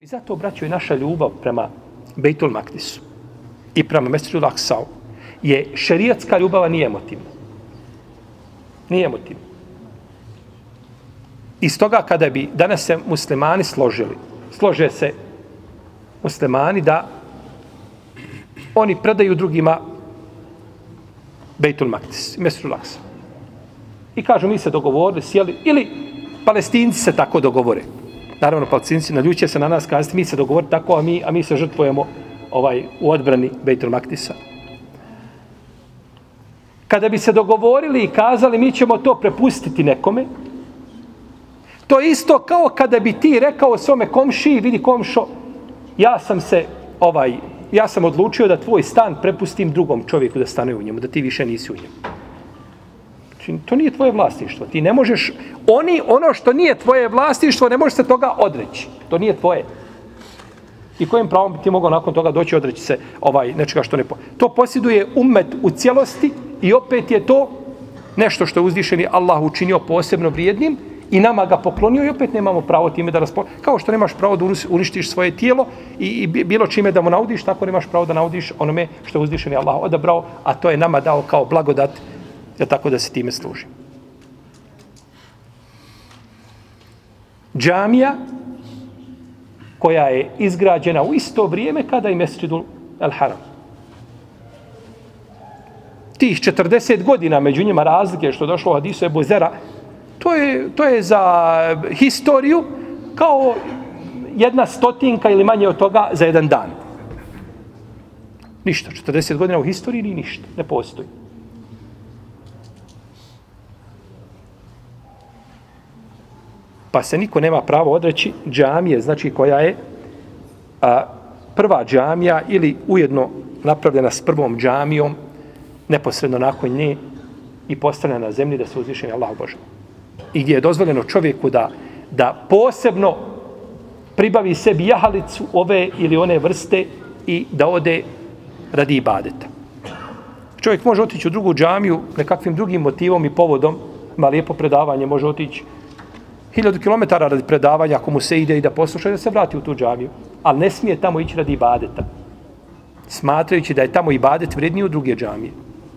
I zato, braćo, je naša ljubav prema Bejtul Makdisu i prema Mesdžidul Aksau je šerijatska ljubav, a nije emotivna. Nije emotivna. I stoga kada bi danas se muslimani slože se muslimani da oni predaju drugima Bejtul Makdis, Mesdžidul Aksau. I kažu, mi se dogovorili, sjeli, ili Palestinci se tako dogovore. Naravno, Palestinci naljuće se na nas kazati, mi se dogovorili tako, a mi se žrtvujemo u odbrani Bejtul Makdisa. Kada bi se dogovorili i kazali, mi ćemo to prepustiti nekome, to je isto kao kada bi ti rekao svome komšiji, vidi komšo, ja sam odlučio da tvoj stan prepustim drugom čovjeku da stanuje u njemu, da ti više nisi u njemu. To nije tvoje vlasništvo. Ti ne možeš, ono što nije tvoje vlasništvo, ne možeš se toga odreći. To nije tvoje. I kojim pravom bi ti mogao nakon toga doći odreći se nečega što ne... To posjeduje ummet u cijelosti i opet je to nešto što je uzvišeni Allah učinio posebno vrijednim i nama ga poklonio i opet nemamo pravo time da kao što nemaš pravo da uništiš svoje tijelo i bilo čime da mu naudiš, tako nemaš pravo da naudiš onome što je uzvišeni Allah odabrao, a to je nama dao kao blagodat, tako da se time služi. Džamija koja je izgrađena u isto vrijeme kada i Mesdžidul Haram. Tih 40 godina među njima razlike što je došlo u hadisu Ebu Zera, to je za historiju kao 100 ili manje od toga za jedan dan. Ništa. 40 godina u historiji ni ništa. Ne postoji. Pa se niko nema pravo odreći džamije, znači koja je prva džamija ili ujedno napravljena s prvom džamijom, neposredno nakon nje i postavljena na zemlji da se uzvišeni Allah obožava. I gdje je dozvoljeno čovjeku da posebno pribavi sebi jahalicu ove ili one vrste i da ode radi ibadeta. Čovjek može otići u drugu džamiju nekakvim drugim motivom i povodom, ima lijepo predavanje, može otići 1000 km radi predavanja, ako mu se ide i da posluša, da se vrati u tu džamiju. Ali ne smije tamo ići radi ibadeta. Smatrajući da je tamo ibadet vredniji u druge džamije.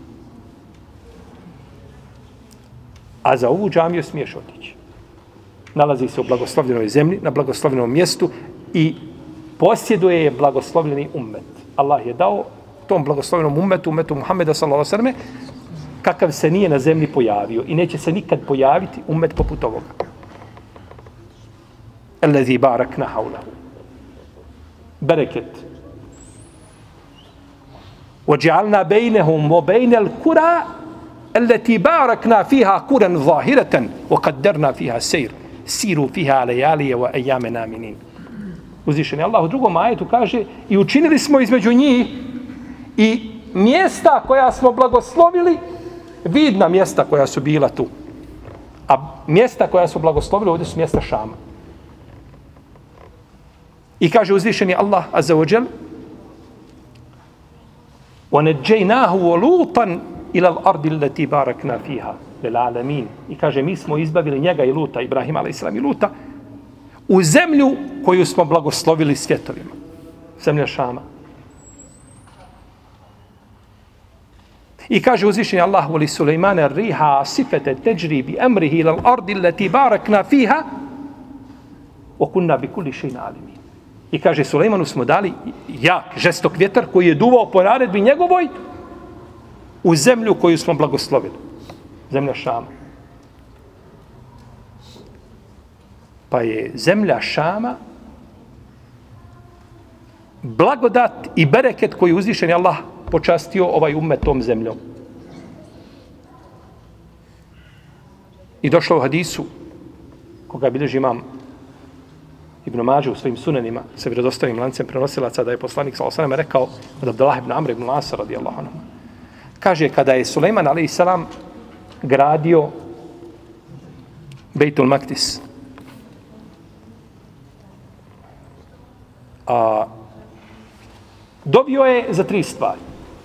A za ovu džamiju smiješ otići. Nalazi se u blagoslovljenoj zemlji, na blagoslovljenom mjestu i posjeduje je blagoslovljeni ummet. Allah je dao tom blagoslovljenom ummetu Muhammeda s.a.v. kakav se nije na zemlji pojavio i neće se nikad pojaviti ummet poput ovoga. Allazi barakna hawlahu. Bereket. وَجَعَلْنَا بَيْنَهُمْ وَبَيْنَ الْكُرَى التي باركنا فيها قرى ظاهرة وقدرنا فيها السير سيروا فيها ليالي وأيام آمنين. Uzvišeni Allah u drugom ajetu kaže i učinili smo između njih i mjesta koja smo blagoslovili, vidna mjesta koja su bila tu. A mjesta koja su blagoslovili ovdje su mjesta Šama. I kaže uzvišeni Allah azza wa jal وَنَجَّيْنَاهُ وَلُوطًا إِلَى الْأَرْضِ الَّتِي بَارَكْنَا فِيهَا لِلْعَالَمِينَ. I kaže, mi smo izbavili njega i Luta, Ibrahima a.s. i Luta, u zemlju koju smo blagoslovili svjetovima. Zemlja Šama. I kaže uzvišeni Allah voli Sulejmane riha sifete teđri bi emrihi ilal ardi leti barakna fiha okunna bi kuli še'in alimin. I kaže Sulejmanu smo dali jak, žestok vjetar koji je duvao po naredbi njegovoj u zemlju koju smo blagoslovili. Zemlja Šama. Pa je zemlja Šama blagodat i bereket koji uzvišeni Allah počastio ovaj ummet tom zemljom. I došlo u hadisu koga bilježi imam Ibn Mađe u svojim sunanima sa vjerodostojnim lancem prenosilaca da je poslanik sallallahu alejhi ve sellem rekao od Abdullah ibn Amr ibn As radijallahu anhu. Kaže kada je Sulejman a.s. gradio Bejtul Makdis, dovio je za 3 stvari.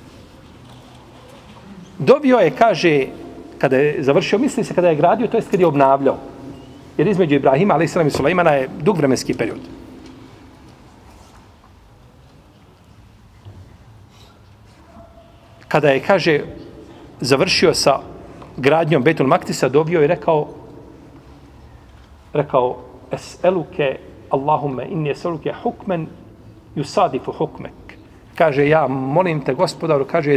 Dovio je, kaže, kada je završio, misli se kada je gradio, to jest kada je obnavljao. Jer između Ibrahima, a.s. i Sulejmana je dug vremenski period. kada je, kaže, završio sa gradnjom Bejtul Maktisa, dobio i rekao es'eluke Allahumme inni es'eluke hukmen yusadifu hukmek. Kaže, ja molim te, gospodaru, kaže,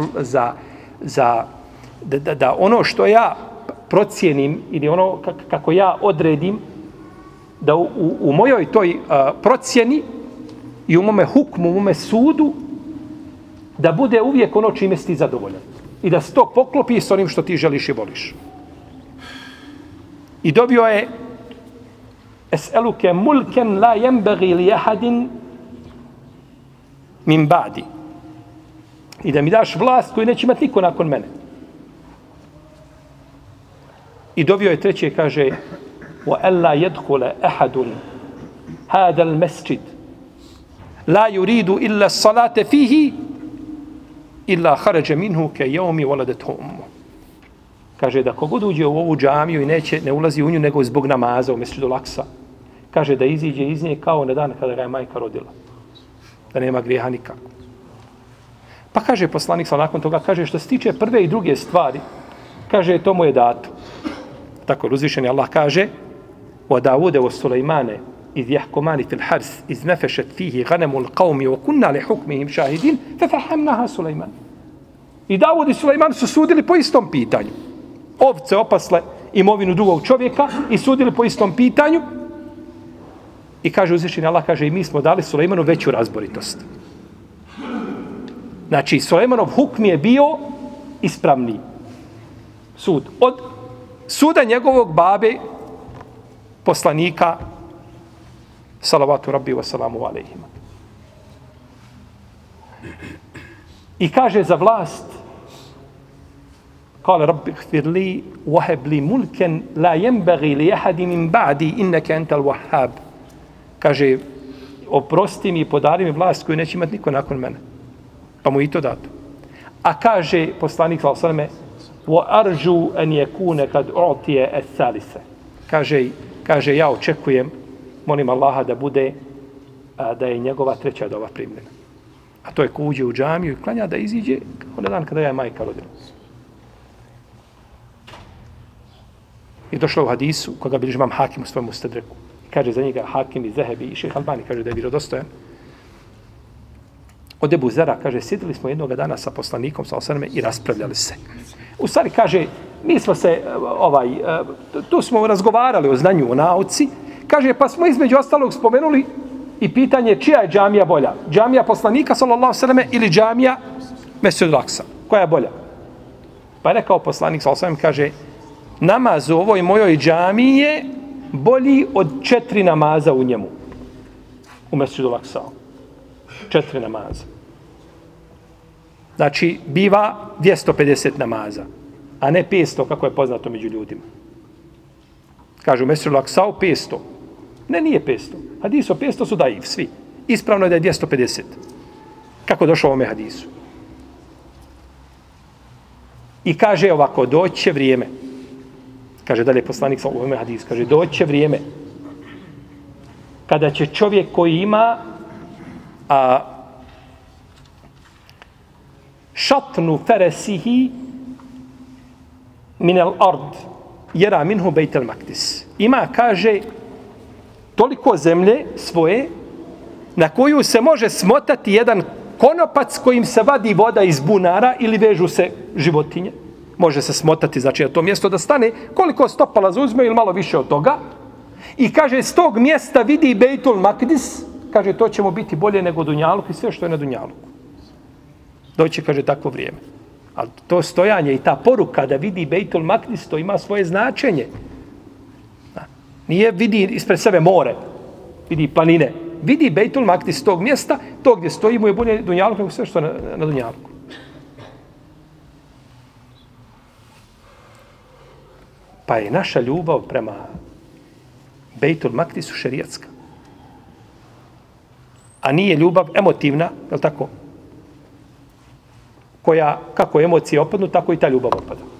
da ono što ja procijenim ili ono kako ja odredim, da u mojoj toj procjeni i u mome hukmu, u mome sudu, da bude uvijek ono čime si ti zadovoljan. I da se to poklopi s onim što ti želiš i voliš. I dobio je es'eluke mulken la yembagi li ahadin min ba'di. I da mi daš vlast koju neće imati niko nakon mene. I dobio je treće, kaže وَأَلَّا يَدْخُلَ أَحَدٌ هَذَا الْمَسْجِدِ لَا يُرِيدُ إِلَّا الصَّلَاةَ فِيهِ إِلَّا خَرَجَ مِنْهُ كَيَوْمِ وَلَدَتْهُ أُمُّ. Kaže da kogod uđe u ovu džamiju i ne ulazi u nju nego zbog namaza u Mesdžidu Laksa, kaže da iziđe iz nje kao na dan kada ga je majka rodila. Da nema grijeha nikako. Pa kaže poslanik sa nakon toga, kaže što se tiče prve i druge stvari, kaže to mu je dato. Tako uzvišeni Allah kaže وَدَاوُدَ وَسُلَيْمَانَ إِذْ يَحْكُمَانِ فِي الْحَرْثِ إِذْ نَفَشَتْ فِيهِ غَنَمُ الْقَوْمِ وَكُنَّا لِحُكْمِهِمْ شَاهِدِينَ فَفَحَمْنَهَا سُلَيْمَانَ. I Davud i Sulejman su sudili po istom pitanju. Ovce opasle imovinu drugog čovjeka i sudili po istom pitanju. I kaže uzvišeni Allah, kaže i mi smo dali Sulejmanu veću razboritost. Znači, Sulejmanov hukm je bio ispravni sud. Od suda njegovog babe, poslanika, salavatu rabbi wa salamu alejhima. I kaže za vlast, kale rabbi gfir li, waheb li mulken, la jembagi li jahadi min ba'di, inneke ental wahhab. Kaže, oprosti mi i podari mi vlast koju neće imati niko nakon mene. Pa mu i to dato. A kaže poslanik sallallahu alejhi ve selleme, wa arju an yakuna kad u'tiya as-salisa. Kaže ja očekujem, molim Allaha da bude da je njegova treća dova primljena. A to je ko uđe u džamiju i klanja da iziđe kao na dan kada je majka rodila. I došlo u hadisu koga bilježi imam Hakim u svojom Mustadreku. Kaže za njega Hakim i Zehebi i Šejh Albani kaže da je vjerodostojan. Od Ebu Zera, kaže, sjedili smo jednog dana sa poslanikom, sa osaname, i raspravljali se. U stvari, kaže, mi smo se, tu smo razgovarali o znanju, o nauci, kaže, pa smo između ostalog spomenuli i pitanje čija je džamija bolja. Džamija poslanika, sallallahu sallame, ili džamija Mesdžidu Laksa. Koja je bolja? Pa je rekao poslanik, sallallahu sallame, kaže, namaz u ovoj mojoj džamiji je bolji od 4 namaza u njemu. U Mesdžidu Laksa. 4 namaza. Znači, biva 250 namaza, a ne 500, kako je poznato među ljudima. Kažu, u Mesdžidu Laksau 500. Ne, nije 500. Hadis o 500 su daif, svi. Ispravno je da je 250. Kako došlo ovome hadisu? I kaže ovako, doće vrijeme. Kaže dalje poslanik sa ovome hadisu. Kaže, doće vrijeme kada će čovjek koji ima šatnu feresihi minel ard jera minhu bejtel maktis. Ima, kaže, toliko zemlje svoje na koju se može smotati jedan konopac kojim se vadi voda iz bunara ili vežu se životinje. Može se smotati, znači na to mjesto da stane koliko stopala zauzme ili malo više od toga. I kaže, s tog mjesta vidi Bejtul Makdis, kaže, to će mu biti bolje nego Dunjaluk i sve što je na Dunjaluku. Doći, kaže, takvo vrijeme. Ali to stojanje i ta poruka da vidi Bejtul Makdis, to ima svoje značenje. Nije vidi ispred sebe more, vidi planine. Vidi Bejtul Makdis tog mjesta, to gdje stoji mu je bolje Dunjaluk nego sve što je na Dunjaluku. Pa je naša ljubav prema Bejtul Makdisu šerijatska. A nije ljubav emotivna, je li tako? Koja, kako emocije opadnu, tako i ta ljubav opada.